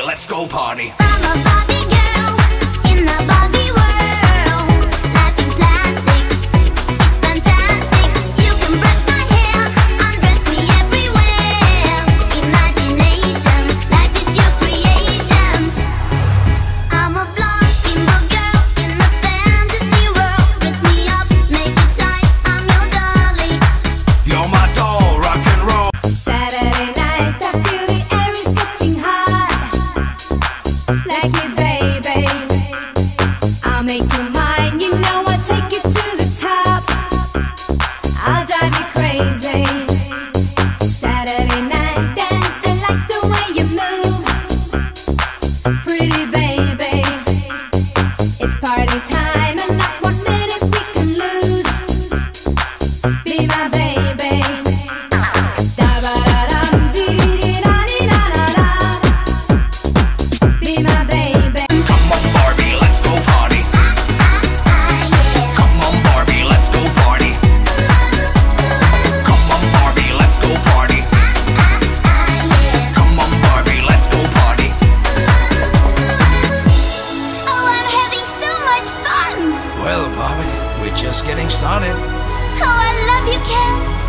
let's go party. I'm a Barbie girl in the Barbie world. Life in plastic, it's fantastic. You can brush my hair, undress me everywhere. Imagination, life is your creation. I'm a blonde bimbo girl in a fantasy world. Dress me up, make it tight, I'm your dolly. You're my doll, rock and roll. Saturday night, I feel the air is getting hot. Like it, baby, I'll make you mine. You know I'll take you to the top. I'll drive you crazy. Saturday night dance, I like the way you move. Pretty baby, it's party time and not 1 minute we can lose. Be my baby. Da-ba-da-dum, dee-dee-da-dee-da-da-da. Be my baby. Come on Barbie, let's go party. Come on Barbie, let's go party. Come on Barbie, let's go party. Come on Barbie, let's go party. Oh, I'm having so much fun. Well Barbie, we're just getting started. Oh, I love you, Ken.